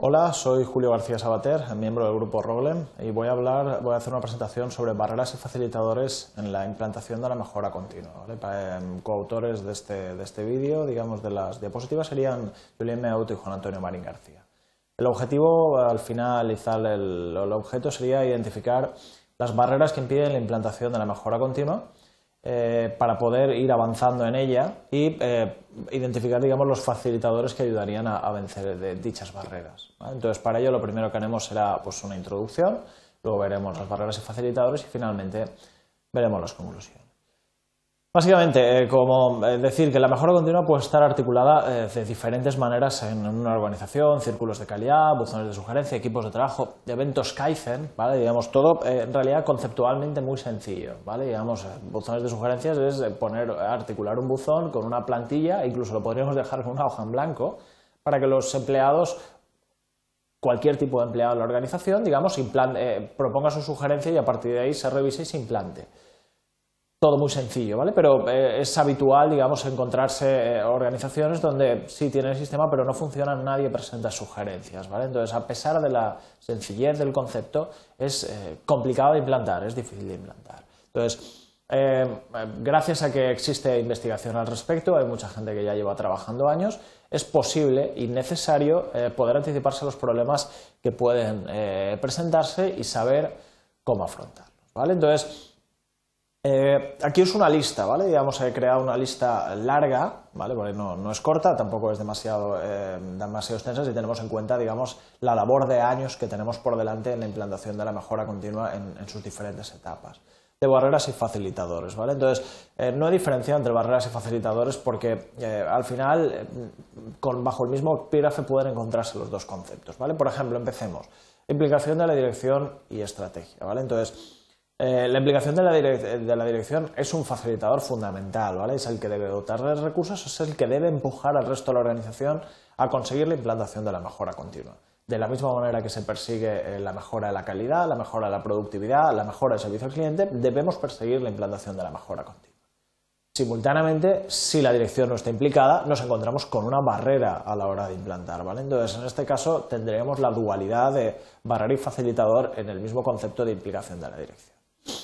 Hola, soy Julio García Sabater, miembro del grupo Roglem, y voy a hacer una presentación sobre barreras y facilitadores en la implantación de la mejora continua. ¿Vale? Coautores de este vídeo, digamos, de las diapositivas serían Julián Meauto y Juan Antonio Marín García. El objetivo, al finalizar el objeto, sería identificar las barreras que impiden la implantación de la mejora continua para poder ir avanzando en ella y identificar, digamos, los facilitadores que ayudarían a vencer dichas barreras, ¿vale? Entonces, para ello lo primero que haremos será pues, una introducción, luego veremos las barreras y facilitadores y finalmente veremos las conclusiones. Básicamente, como decir que la mejora continua puede estar articulada de diferentes maneras en una organización: círculos de calidad, buzones de sugerencia, equipos de trabajo, eventos Kaizen, ¿vale? Digamos, todo en realidad conceptualmente muy sencillo, ¿vale? Digamos, buzones de sugerencias es articular un buzón con una plantilla, incluso lo podríamos dejar con una hoja en blanco, para que los empleados, cualquier tipo de empleado en la organización, digamos, proponga su sugerencia y a partir de ahí se revise y se implante. Todo muy sencillo, ¿vale? Pero es habitual, digamos, encontrarse organizaciones donde sí tienen el sistema pero no funciona, nadie presenta sugerencias, ¿vale? Entonces, a pesar de la sencillez del concepto, es complicado de implantar, es difícil de implantar. Entonces, gracias a que existe investigación al respecto, hay mucha gente que ya lleva trabajando años, es posible y necesario poder anticiparse a los problemas que pueden presentarse y saber cómo afrontarlos, ¿vale? Entonces, aquí es una lista, ¿vale? Digamos, he creado una lista larga, ¿vale? Porque no es corta, tampoco es demasiado extensa si tenemos en cuenta, digamos, la labor de años que tenemos por delante en la implantación de la mejora continua en sus diferentes etapas. De barreras y facilitadores, ¿vale? Entonces, no he diferenciado entre barreras y facilitadores porque al final, bajo el mismo epígrafe pueden encontrarse los dos conceptos, ¿vale? Por ejemplo, empecemos. Implicación de la dirección y estrategia, ¿vale? Entonces, la implicación de la dirección es un facilitador fundamental, ¿vale? Es el que debe dotar de recursos, es el que debe empujar al resto de la organización a conseguir la implantación de la mejora continua. De la misma manera que se persigue la mejora de la calidad, la mejora de la productividad, la mejora del servicio al cliente, debemos perseguir la implantación de la mejora continua. Simultáneamente, si la dirección no está implicada, nos encontramos con una barrera a la hora de implantar, ¿vale? Entonces, en este caso, tendremos la dualidad de barrera y facilitador en el mismo concepto de implicación de la dirección.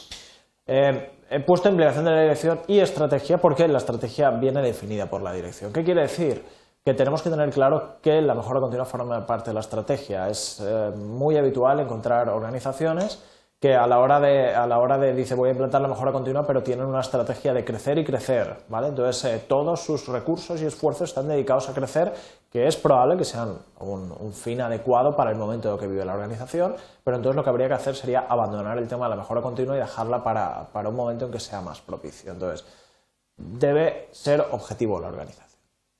He puesto implicación de la dirección y estrategia porque la estrategia viene definida por la dirección. ¿Qué quiere decir? Que tenemos que tener claro que la mejora continua forma parte de la estrategia. Es muy habitual encontrar organizaciones que a la hora de dice voy a implantar la mejora continua, pero tienen una estrategia de crecer y crecer, ¿vale? Entonces todos sus recursos y esfuerzos están dedicados a crecer, que es probable que sean un fin adecuado para el momento en el que vive la organización, pero entonces lo que habría que hacer sería abandonar el tema de la mejora continua y dejarla para un momento en que sea más propicio. Entonces, debe ser objetivo la organización.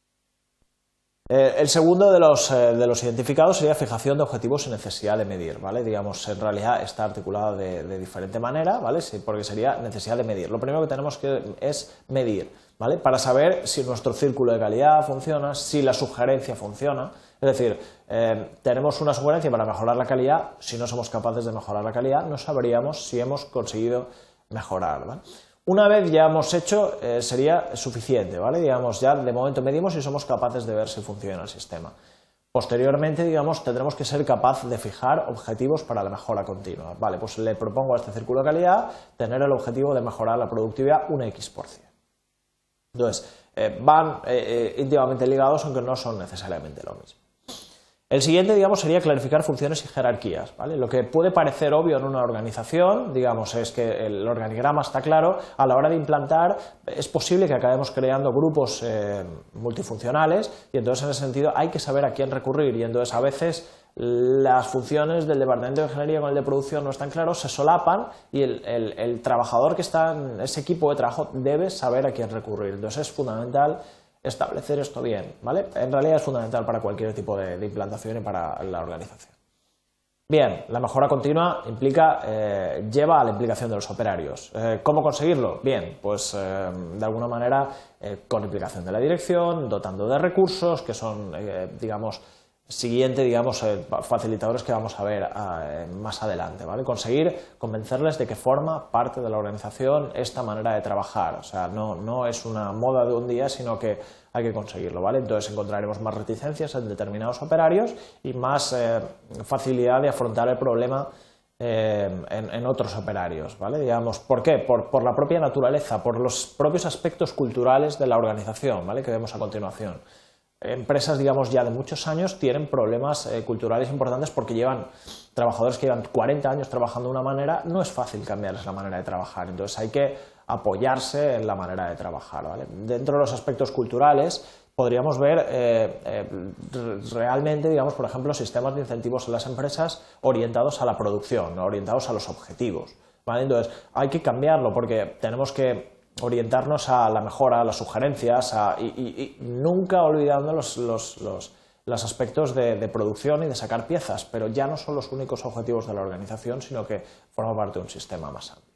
El segundo de los identificados sería fijación de objetivos y necesidad de medir, ¿vale? Digamos, en realidad está articulado de diferente manera, ¿vale? Sí, porque sería necesidad de medir. Lo primero que tenemos es medir, ¿vale? Para saber si nuestro círculo de calidad funciona, si la sugerencia funciona. Es decir, tenemos una sugerencia para mejorar la calidad, si no somos capaces de mejorar la calidad, no sabríamos si hemos conseguido mejorar, ¿vale? Una vez ya hemos hecho, sería suficiente, ¿vale? Digamos, ya de momento medimos y somos capaces de ver si funciona el sistema. Posteriormente, digamos, tendremos que ser capaces de fijar objetivos para la mejora continua. Vale, pues le propongo a este círculo de calidad tener el objetivo de mejorar la productividad un X%. Entonces, van íntimamente ligados, aunque no son necesariamente lo mismo. El siguiente, digamos, sería clarificar funciones y jerarquías, ¿vale? Lo que puede parecer obvio en una organización, digamos, es que el organigrama está claro. A la hora de implantar es posible que acabemos creando grupos multifuncionales y entonces en ese sentido hay que saber a quién recurrir y entonces a veces las funciones del departamento de ingeniería con el de producción no están claros, se solapan y el trabajador que está en ese equipo de trabajo debe saber a quién recurrir. Entonces es fundamental establecer esto bien, ¿vale? En realidad es fundamental para cualquier tipo de implantación y para la organización. Bien, la mejora continua lleva a la implicación de los operarios. ¿Cómo conseguirlo? Bien, pues de alguna manera con implicación de la dirección, dotando de recursos que son, digamos, siguiente, digamos, facilitadores que vamos a ver más adelante, ¿vale? Conseguir convencerles de que forma parte de la organización esta manera de trabajar, o sea, no es una moda de un día, sino que hay que conseguirlo, ¿vale? Entonces encontraremos más reticencias en determinados operarios y más facilidad de afrontar el problema en otros operarios, ¿vale? Digamos, ¿por qué? Por la propia naturaleza, por los propios aspectos culturales de la organización, ¿vale? Que vemos a continuación. Empresas, digamos, ya de muchos años tienen problemas culturales importantes porque llevan trabajadores que llevan 40 años trabajando de una manera, no es fácil cambiarles la manera de trabajar, entonces hay que apoyarse en la manera de trabajar, ¿vale? Dentro de los aspectos culturales podríamos ver realmente, digamos, por ejemplo, sistemas de incentivos en las empresas orientados a la producción, orientados a los objetivos, ¿vale? Entonces hay que cambiarlo porque tenemos que orientarnos a la mejora, a las sugerencias y nunca olvidando los aspectos de producción y de sacar piezas, pero ya no son los únicos objetivos de la organización, sino que forma parte de un sistema más amplio.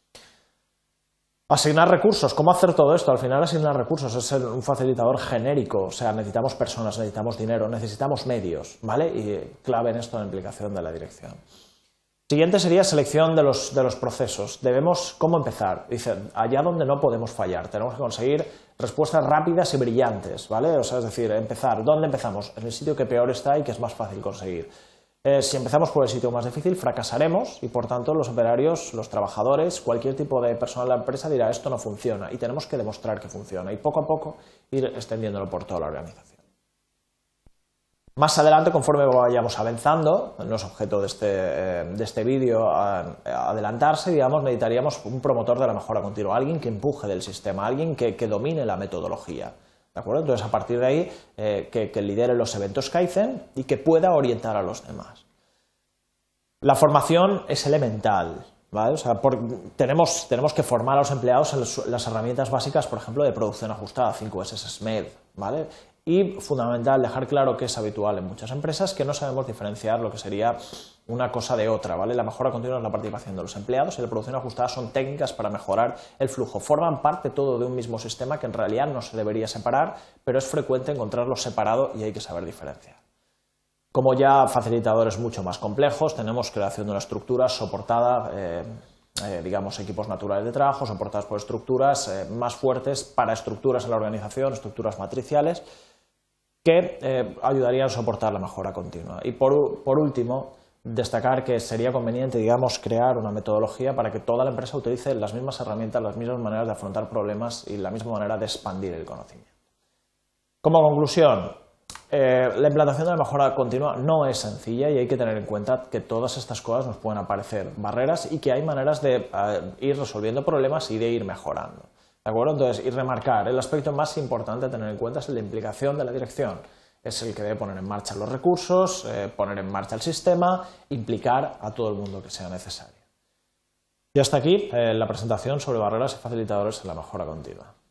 Asignar recursos. ¿Cómo hacer todo esto? Al final asignar recursos es un facilitador genérico, o sea, necesitamos personas, necesitamos dinero, necesitamos medios, ¿vale? Y clave en esto la implicación de la dirección. Siguiente sería selección de los procesos. ¿Cómo empezar? Dice, allá donde no podemos fallar, tenemos que conseguir respuestas rápidas y brillantes, ¿vale? O sea, es decir, empezar. ¿Dónde empezamos? En el sitio que peor está y que es más fácil conseguir. Si empezamos por el sitio más difícil, fracasaremos y, por tanto, los operarios, los trabajadores, cualquier tipo de persona de la empresa dirá esto no funciona y tenemos que demostrar que funciona y poco a poco ir extendiéndolo por toda la organización. Más adelante, conforme vayamos avanzando, no es objeto de este vídeo adelantarse, digamos, necesitaríamos un promotor de la mejora continua, alguien que empuje del sistema, alguien que domine la metodología. ¿De acuerdo? Entonces, a partir de ahí, que lidere los eventos Kaizen y que pueda orientar a los demás. La formación es elemental, ¿vale? O sea, tenemos que formar a los empleados en las herramientas básicas, por ejemplo, de producción ajustada, 5S SMED, ¿vale? Y, fundamental, dejar claro que es habitual en muchas empresas que no sabemos diferenciar lo que sería una cosa de otra, ¿vale? La mejora continua es la participación de los empleados y la producción ajustada son técnicas para mejorar el flujo. Forman parte todo de un mismo sistema que en realidad no se debería separar, pero es frecuente encontrarlos separado y hay que saber diferenciar. Como ya facilitadores mucho más complejos, tenemos creación de una estructura soportada, digamos, equipos naturales de trabajo, soportadas por estructuras más fuertes para estructuras en la organización, estructuras matriciales, que ayudarían a soportar la mejora continua. Y por último, destacar que sería conveniente, digamos, crear una metodología para que toda la empresa utilice las mismas herramientas, las mismas maneras de afrontar problemas y la misma manera de expandir el conocimiento. Como conclusión, la implantación de la mejora continua no es sencilla y hay que tener en cuenta que todas estas cosas nos pueden aparecer barreras y que hay maneras de ir resolviendo problemas y de ir mejorando. ¿De acuerdo? Entonces, y remarcar, el aspecto más importante a tener en cuenta es la implicación de la dirección. Es el que debe poner en marcha los recursos, poner en marcha el sistema, implicar a todo el mundo que sea necesario. Y hasta aquí la presentación sobre barreras y facilitadores en la mejora continua.